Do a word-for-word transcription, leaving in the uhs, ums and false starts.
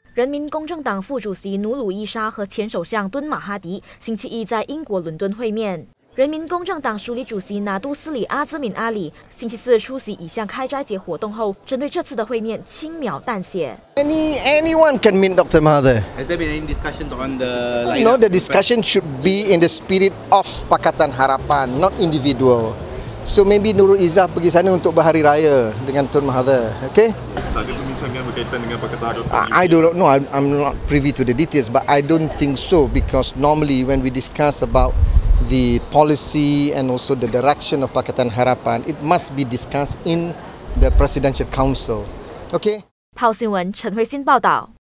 人民公正党副主席努鲁伊沙和前首相敦马哈迪星期一在英国伦敦会面。人民公正党署理主席拿督斯里阿兹敏阿里星期四出席一项开斋节活动后，针对这次的会面轻描淡写。 Any anyone can meet Doctor Mahathir. Has there been any discussions on the? You know, the discussion should be in the spirit of Pakatan Harapan, not individual. So maybe Nurul Izzah pergi sana untuk berhari raya dengan Tun Mahathir, okay? Ada perbincangan berkaitan dengan Pakatan Harapan? I, I don't know. I'm, I'm not privy to the details, but I don't think so because normally when we discuss about the policy and also the direction of Pakatan Harapan, it must be discussed in the Presidential Council, okay? 泡新闻陈慧欣报道。